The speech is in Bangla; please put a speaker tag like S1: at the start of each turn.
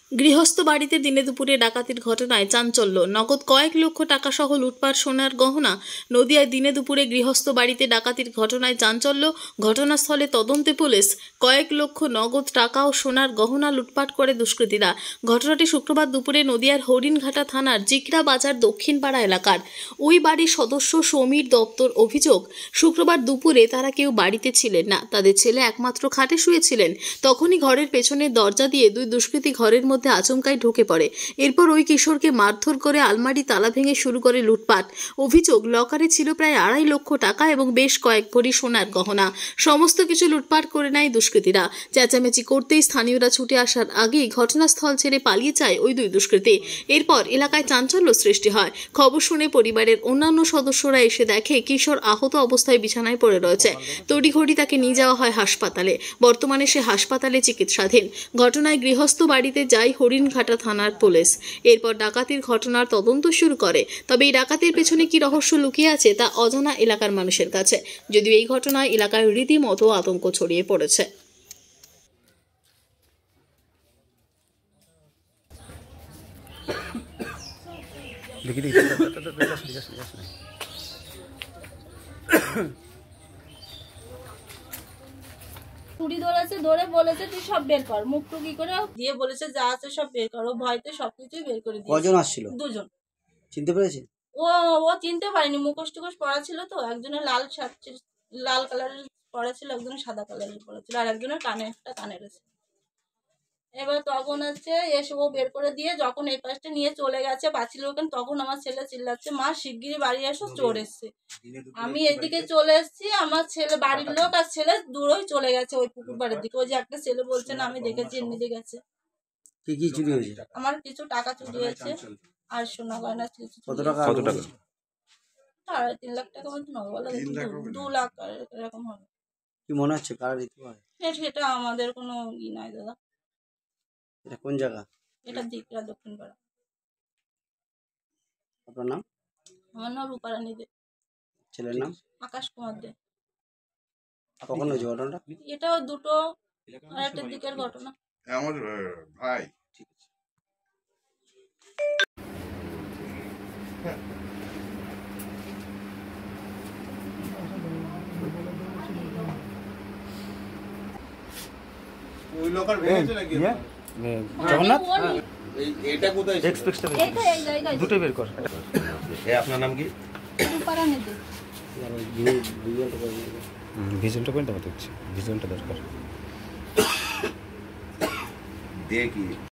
S1: গৃহস্থ বাড়িতে দিনে দুপুরে ডাকাতির ঘটনায় চাঞ্চল্য। নগদ কয়েক লক্ষ টাকা সহ লুটপাট সোনার গহনা। নদিয়ায় দিনে দুপুরে গৃহস্থ বাড়িতে ডাকাতির ঘটনায় চাঞ্চল্য। ঘটনাস্থলে তদন্তে পুলিশ। কয়েক লক্ষ নগদ টাকা ও সোনার গহনা লুটপাট করে দুষ্কৃতীরা। ঘটনাটি শুক্রবার দুপুরে নদিয়ার হরিণঘাটা থানার জিকরা বাজার দক্ষিণপাড়া এলাকার। ওই বাড়ির সদস্য সমীর দপ্তর অভিযোগ, শুক্রবার দুপুরে তারা কেউ বাড়িতে ছিলেন না। তাদের ছেলে একমাত্র খাটে শুয়েছিলেন। তখনই ঘরের পেছনের দরজা দিয়ে দুই দুষ্কৃতী ঘরের মধ্যে আচমকাই ঢুকে পড়ে। এরপর ওই কিশোরকে মারধর করে আলমারি তালা ভেঙে শুরু করে লুটপাট। অভিযোগ, লকারে ছিল প্রায় 2.5 লক্ষ টাকা এবং বেশ কয়েক ভরি সোনার গহনা। সমস্ত কিছু লুটপাট করে নেয় দুষ্কৃতীরা। চেঁচামেচি করতেই স্থানীয়রা ছুটে আসার আগেই ঘটনাস্থল ছেড়ে পালিয়ে যায় ওই দুই দুষ্কৃতী। এরপর এলাকায় চাঞ্চল্য সৃষ্টি হয়। খবর শুনে পরিবারের অন্যান্য সদস্যরা এসে দেখে কিশোর আহত অবস্থায় বিছানায় পড়ে রয়েছে। তড়িঘড়ি তাকে নিয়ে যাওয়া হয় হাসপাতালে। বর্তমানে সে হাসপাতালে চিকিৎসাধীন। ঘটনায় গৃহস্থ বাড়িতে যায় হরিণঘাটা থানার পুলিশ। এরপর ডাকাতির ঘটনার তদন্ত শুরু করে। তবে এই ডাকাতির পেছনে কি রহস্য লুকিয়ে আছে তা অজানা এলাকার মানুষের কাছে। যদিও এই ঘটনায় এলাকায় রীতিমতো আতঙ্ক ছড়িয়ে পড়েছে।
S2: ছুরি ধরেছে, ধরে বলেছে তুই সব বের কর, মুখ টুকি করে দিয়ে বলেছে যা আছে সব বের কর। ও ভয়তে সবকিছুই বের করে দিয়েছে।
S3: কজন আসছিল?
S2: 2 জন।
S3: চিনতে পেরেছেন?
S2: ও চিনতে পারেনি, মুখোশ টুকোশ পরা ছিল তো। একজনের লাল শার্ট, লাল কালারের পরা ছিল, একজনের সাদা কালারের পরা ছিল, আর একজনের কানে একটা কানের আছে। এবার তখন হচ্ছে এসে ও বের করে দিয়ে যখন এই পাশটা নিয়ে চলে গেছে পাঁচিল ওখানে, তখন আমার ছেলে চিল্লাচ্ছে মা শিগগিরই বাড়ি আসো, চোর এসছে। আমি এদিকে চলে এসেছি, আমার ছেলে বাড়ির লোক আর ছেলে দূরই চলে গেছে ওই পুকুর বাড়ির দিকে। ওই যে একটা ছেলে বলছে না আমি দেখেছি এমনি দিকে গেছে।
S3: কি কি চুরি হয়েছে?
S2: আমার কিছু টাকা চুরি হয়েছে আর সোনা গয়না কিছু।
S3: কত টাকা?
S2: 3.5 লাখ টাকা মতো হবে, বলো 2 লাখ এরকম হবে।
S3: কি মনে হচ্ছে কারা দিতে পারে?
S2: সেটা আমাদের কোনো নাই দাদা।
S3: এটা কোন জায়গা?
S2: এটা জিকরা দক্ষিণপাড়া।
S3: আপনার নাম?
S2: আমার নাম রূপারানী দে।
S3: ছেলের নাম?
S2: আকাশ কুমার দে।
S3: কখন হয়েছে ঘটনাটা?
S2: এটাও 2:30 দিকের ঘটনা।
S4: আমার ভাই। ঠিক আছে। ওই লোকাল ভেঙেছে নাকি?
S3: জগন্নাথ?
S4: এটা কোথায়?
S3: এক্সপ্রেসটা
S2: এইটা এই জায়গায়
S3: দুটো বের কর।
S4: আপনার নাম কি?
S2: রূপারানী দে।
S5: ভিজনটা পয়েন্ট আমাদের ভিজনটা দরকার
S4: দেখি